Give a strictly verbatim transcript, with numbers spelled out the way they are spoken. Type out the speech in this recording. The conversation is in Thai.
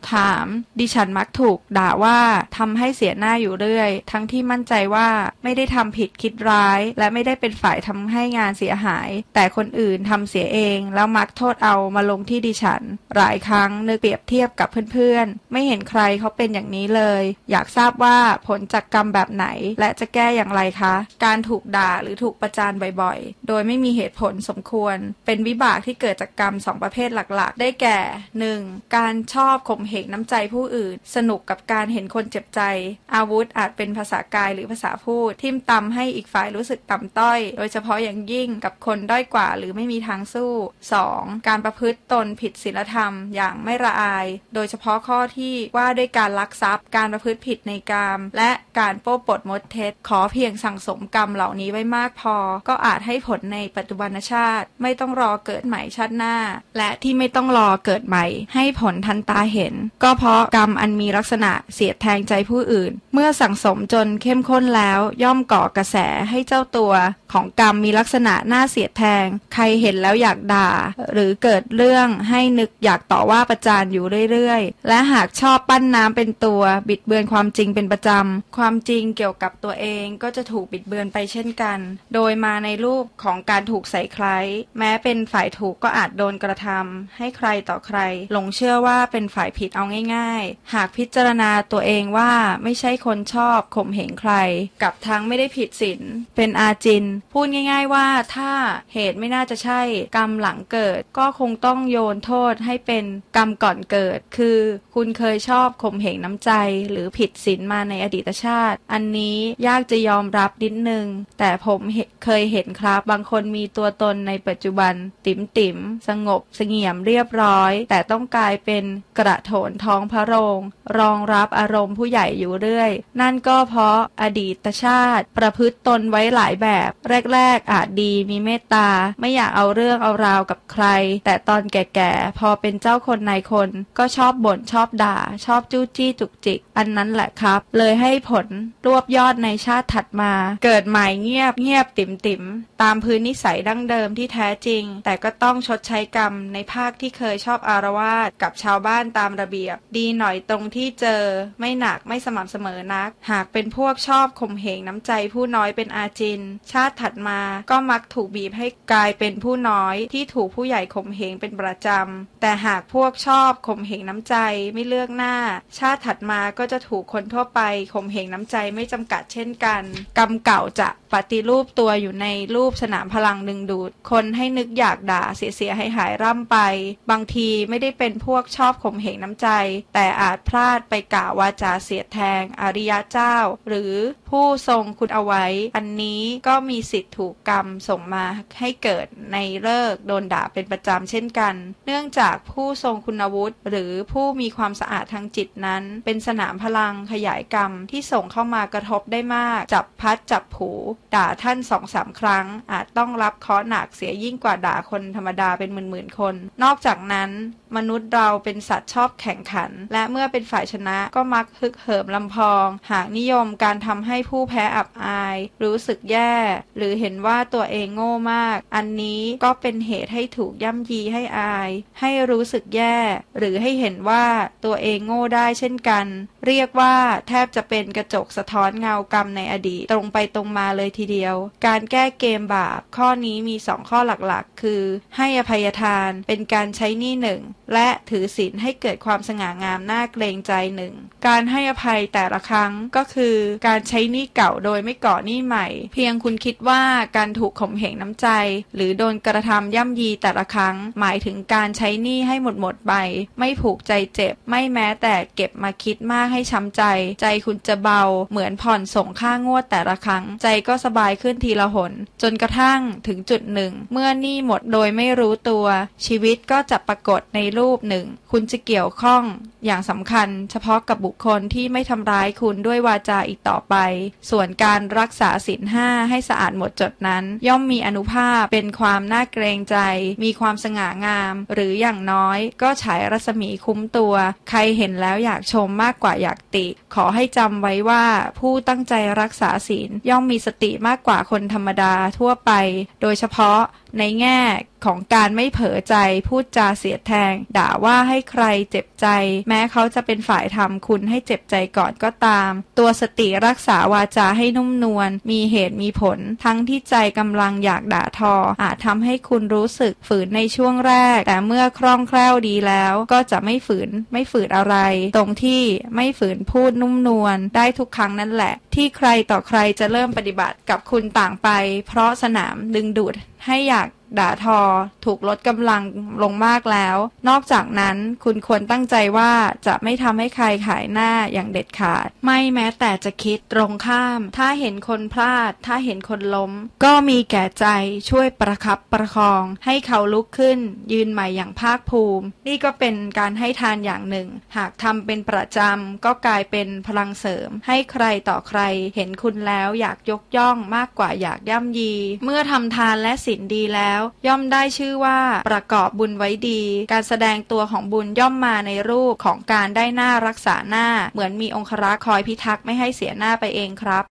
ถามดิฉันมักถูกด่าว่าทำให้เสียหน้าอยู่เรื่อยทั้งที่มั่นใจว่าไม่ได้ทำผิดคิดร้ายและไม่ได้เป็นฝ่ายทำให้งานเสียหายแต่คนอื่นทำเสียเองแล้วมักโทษเอามาลงที่ดิฉันหลายครั้งนึกเปรียบเทียบกับเพื่อนๆไม่เห็นใครเขาเป็นอย่างนี้เลยอยากทราบว่าผลจากกรรมแบบไหนและจะแก้อย่างไรคะการถูกด่าหรือถูกประจานบ่อยๆโดยไม่มีเหตุผลสมควรเป็นวิบากที่เกิดจากกรรมสองประเภทหลักๆได้แก่ หนึ่ง การชอบข่มเหงน้ำใจผู้อื่นสนุกกับการเห็นคนเจ็บใจอาวุธอาจเป็นภาษากายหรือภาษาพูดทิ่มตำให้อีกฝ่ายรู้สึกต่ำต้อยโดยเฉพาะอย่างยิ่งกับคนด้อยกว่าหรือไม่มีทางสู้ สอง การประพฤติตนผิดศีลธรรมอย่างไม่ละอายโดยเฉพาะข้อที่ว่าด้วยการลักทรัพย์การประพฤติผิดในกามและการโป้ปดมดเท็จขอเพียงสั่งสมกรรมเหล่านี้ไว้มากพอก็อาจให้ผลในปัจจุบันชาติไม่ต้องรอเกิดใหม่ชาติหน้าและที่ไม่ต้องรอเกิดใหม่ให้ผลทันตาเห็นก็เพราะกรรมอันมีลักษณะเสียดแทงใจผู้อื่นเมื่อสั่งสมจนเข้มข้นแล้วย่อมก่อกระแสให้เจ้าตัวของกรรมมีลักษณะน่าเสียดแทงใครเห็นแล้วอยากด่าหรือเกิดเรื่องให้นึกอยากต่อว่าประจานอยู่เรื่อยๆและหากชอบปั้นน้ำเป็นตัวบิดเบือนความจริงเป็นประจำความจริงเกี่ยวกับตัวเองก็จะถูกบิดเบือนไปเช่นกันโดยมาในรูปของการถูกใส่ใครแม้เป็นฝ่ายถูกก็อาจโดนกระทำให้ใครต่อใครหลงเชื่อว่าเป็นฝ่ายผิดเอาง่ายๆหากพิจารณาตัวเองว่าไม่ใช่คนชอบข่มเหงใครกับทั้งไม่ได้ผิดศีลเป็นอาจินพูดง่ายๆว่าถ้าเหตุไม่น่าจะใช่กรรมหลังเกิดก็คงต้องโยนโทษให้เป็นกรรมก่อนเกิดคือคุณเคยชอบข่มเหงน้ำใจหรือผิดศีลมาในอดีตชาติอันนี้ยากจะยอมรับนิดนึงแต่ผมเคยเห็นครับบางคนมีตัวตนในปัจจุบันติ๋มติ๋มสงบเสงี่ยมเรียบร้อยแต่ต้องกลายเป็นกระโถนท้องพระโรงรองรับอารมณ์ผู้ใหญ่อยู่เรื่อยนั่นก็เพราะอดีตชาติประพฤติตนไว้หลายแบบแรกๆอาจดีมีเมตตาไม่อยากเอาเรื่องเอาราวกับใครแต่ตอนแก่ๆพอเป็นเจ้าคนนายคนก็ชอบบ่นชอบด่าชอบจู้จี้จุกจิกอันนั้นแหละครับเลยให้ผลรวบยอดในชาติถัดมาเกิดใหม่เงียบเงียบติ๋มติ๋มตามพื้นนิสัยดั้งเดิมที่แท้จริงแต่ก็ต้องชดใช้กรรมในภาคที่เคยชอบอารวาสกับชาวบ้านตามระเบียบดีหน่อยตรงที่เจอไม่หนักไม่สม่ำเสมอนักหากเป็นพวกชอบข่มเหงน้ำใจผู้น้อยเป็นอาจินชาติถัดมาก็มักถูกบีบให้กลายเป็นผู้น้อยที่ถูกผู้ใหญ่ข่มเหงเป็นประจำแต่หากพวกชอบข่มเหงน้ำใจไม่เลือกหน้าชาติถัดมาก็จะถูกคนทั่วไปข่มเหงน้ำใจไม่จำกัดเช่นกันกรรมเก่าจะปฏิรูปตัวอยู่ในรูปสนามพลังดึงดูดคนให้นึกอยากด่าเสียๆให้หายร่ำไปบางทีไม่ได้เป็นพวกชอบข่มเหงน้ำใจแต่อาจพลาดไปกล่าววาจาเสียดแทงอริยเจ้าหรือผู้ทรงคุณเอาไว้อันนี้ก็มีสิทธิ์ถูกกรรมส่งมาให้เกิดในเลิกโดนด่าเป็นประจำเช่นกันเนื่องจากผู้ทรงคุณวุฒิหรือผู้มีความสะอาดทางจิตนั้นเป็นสนามพลังขยายกรรมที่ส่งเข้ามากระทบได้มากจับพัดจับผูด่าท่านสองสามครั้งอาจต้องรับเคราะห์หนักเสียยิ่งกว่าด่าคนธรรมดาเป็นหมื่นๆคนนอกจากนั้นมนุษย์เราเป็นสัตว์ชอบแข่งขันและเมื่อเป็นฝ่ายชนะก็มักฮึกเหิมลำพองหากนิยมการทำให้ผู้แพ้อับอายรู้สึกแย่หรือเห็นว่าตัวเองโง่มากอันนี้ก็เป็นเหตุให้ถูกย่ำยีให้อายให้รู้สึกแย่หรือให้เห็นว่าตัวเองโง่ได้เช่นกันเรียกว่าแทบจะเป็นกระจกสะท้อนเงากรรมในอดีตตรงไปตรงมาเลยทีเดียวการแก้เกมบาปข้อนี้มีสองข้อหลักๆคือให้อภัยทานเป็นการใช้หนี้หนึ่งและถือศีลให้เกิดความสง่างามน่าเกรงใจหนึ่งการให้อภัยแต่ละครั้งก็คือการใช้หนี้เก่าโดยไม่ก่อหนี้ใหม่เพียงคุณคิดว่าการถูกข่มเหงน้ำใจหรือโดนกระทำย่ำยีแต่ละครั้งหมายถึงการใช้หนี้ให้หมดหมดไปไม่ผูกใจเจ็บไม่แม้แต่เก็บมาคิดมากให้ช้ำใจใจคุณจะเบาเหมือนผ่อนส่งค่างวดแต่ละครั้งใจก็สบายขึ้นทีละหนจนกระทั่งถึงจุดหนึ่งเมื่อหนี้หมดโดยไม่รู้ตัวชีวิตก็จะปรากฏในรูปหนึ่งคุณจะเกี่ยวข้องอย่างสำคัญเฉพาะกับบุคคลที่ไม่ทำร้ายคุณด้วยวาจาอีกต่อไปส่วนการรักษาศีลห้าให้สะอาดหมดจดนั้นย่อมมีอานุภาพเป็นความน่าเกรงใจมีความสง่างามหรืออย่างน้อยก็ฉายรัศมีคุ้มตัวใครเห็นแล้วอยากชมมากกว่าอยากติขอให้จำไว้ว่าผู้ตั้งใจรักษาศีลย่อมมีสติมากกว่าคนธรรมดาทั่วไปโดยเฉพาะในแง่ของการไม่เผลอใจพูดจาเสียดแทงด่าว่าให้ใครเจ็บใจแม้เขาจะเป็นฝ่ายทำคุณให้เจ็บใจก่อนก็ตามตัวสติรักษาวาจาให้นุ่มนวลมีเหตุมีผลทั้งที่ใจกำลังอยากด่าทออาจทำให้คุณรู้สึกฝืนในช่วงแรกแต่เมื่อคล่องแคล่วดีแล้วก็จะไม่ฝืนไม่ฝืนอะไรตรงที่ไม่ฝืนพูดนุ่มนวลได้ทุกครั้งนั่นแหละที่ใครต่อใครจะเริ่มปฏิบัติกับคุณต่างไปเพราะสนามดึงดูดให้อยากด่าทอถูกลดกำลังลงมากแล้วนอกจากนั้นคุณควรตั้งใจว่าจะไม่ทำให้ใครขายหน้าอย่างเด็ดขาดไม่แม้แต่จะคิดตรงข้ามถ้าเห็นคนพลาดถ้าเห็นคนล้มก็มีแก่ใจช่วยประคับประคองให้เขาลุกขึ้นยืนใหม่อย่างภาคภูมินี่ก็เป็นการให้ทานอย่างหนึ่งหากทำเป็นประจำก็กลายเป็นพลังเสริมให้ใครต่อใครเห็นคุณแล้วอยากยกย่องมากกว่าอยากย่ำยีเมื่อทำทานและศีลดีแล้วย่อมได้ชื่อว่าประกอบบุญไว้ดีการแสดงตัวของบุญย่อมมาในรูปของการได้หน้ารักษาหน้าเหมือนมีองครักษ์คอยพิทักษ์ไม่ให้เสียหน้าไปเองครับ